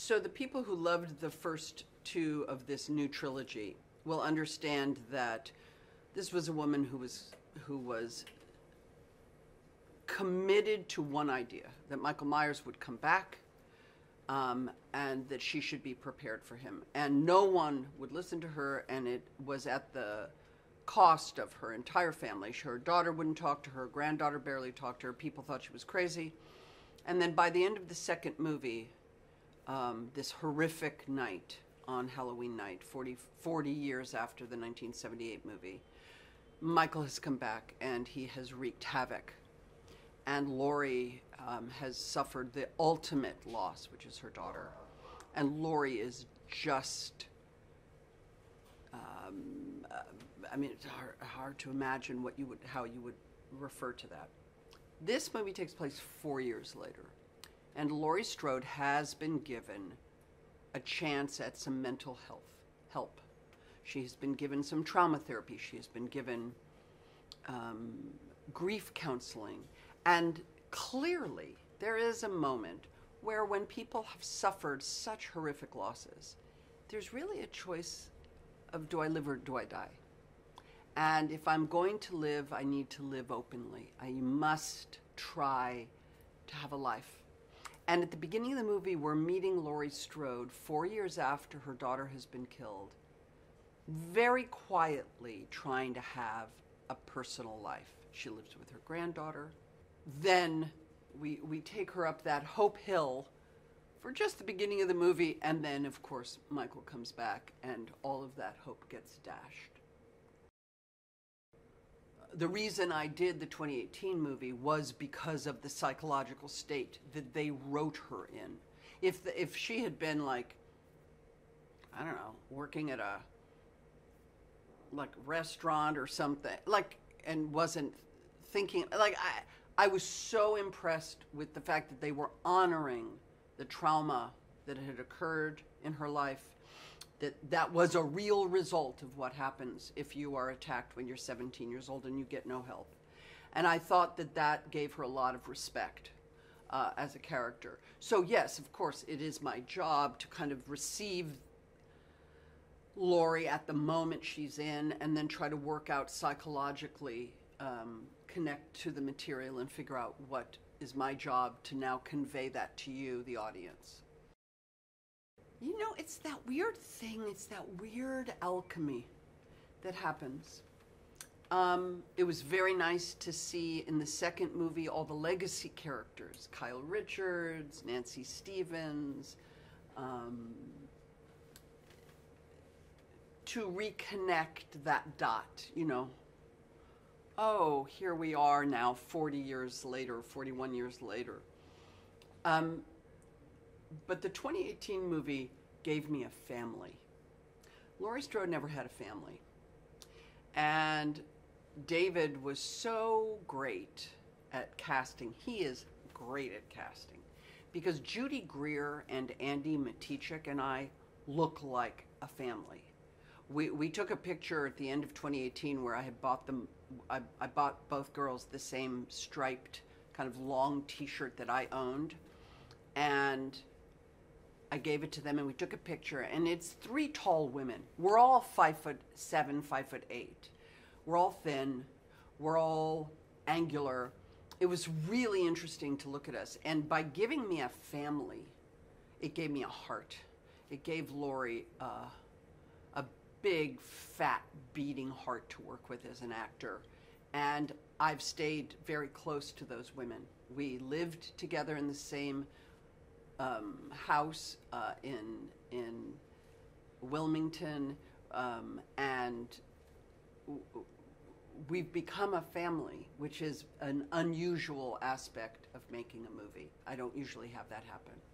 So the people who loved the first two of this new trilogy will understand that this was a woman who was committed to one idea, that Michael Myers would come back, and that she should be prepared for him. And no one would listen to her, and it was at the cost of her entire family. Her daughter wouldn't talk to her, granddaughter barely talked to her, people thought she was crazy. And then by the end of the second movie, this horrific night on Halloween night, 40 years after the 1978 movie, Michael has come back and he has wreaked havoc. And Laurie has suffered the ultimate loss, which is her daughter. And Laurie is just, I mean, it's hard to imagine how you would refer to that. This movie takes place 4 years later. And Laurie Strode has been given a chance at some mental help. She has been given some trauma therapy. She has been given grief counseling. And clearly, there is a moment where when people have suffered such horrific losses, there's really a choice of do I live or do I die? And if I'm going to live, I need to live openly. I must try to have a life. And at the beginning of the movie, we're meeting Laurie Strode 4 years after her daughter has been killed, very quietly trying to have a personal life. She lives with her granddaughter. Then we take her up that Hope Hill for just the beginning of the movie, and then, of course, Michael comes back, and all of that hope gets dashed. The reason I did the 2018 movie was because of the psychological state that they wrote her in. If she had been like, I don't know, working at a restaurant or something, and wasn't thinking, I was so impressed with the fact that they were honoring the trauma that had occurred in her life, that was a real result of what happens if you are attacked when you're 17 years old and you get no help. And I thought that gave her a lot of respect as a character. So yes, of course, it is my job to kind of receive Laurie at the moment she's in and then try to work out psychologically, connect to the material and figure out what is my job to now convey that to you, the audience. You know, it's that weird thing, it's that weird alchemy that happens. It was very nice to see in the second movie all the legacy characters, Kyle Richards, Nancy Stevens, to reconnect that dot, you know. Oh, here we are now 40 years later, 41 years later. But the 2018 movie gave me a family. Laurie Strode never had a family. And David was so great at casting. He is great at casting. Because Judy Greer and Andy Matichak and I look like a family. We took a picture at the end of 2018 where I had bought them, I bought both girls the same striped kind of long t-shirt that I owned. And I gave it to them and we took a picture, and it's three tall women. We're all 5'7", 5'8". We're all thin, we're all angular. It was really interesting to look at us. And by giving me a family, it gave me a heart. It gave Laurie a big, fat, beating heart to work with as an actor. And I've stayed very close to those women. We lived together in the same house in Wilmington, and we've become a family, which is an unusual aspect of making a movie. I don't usually have that happen.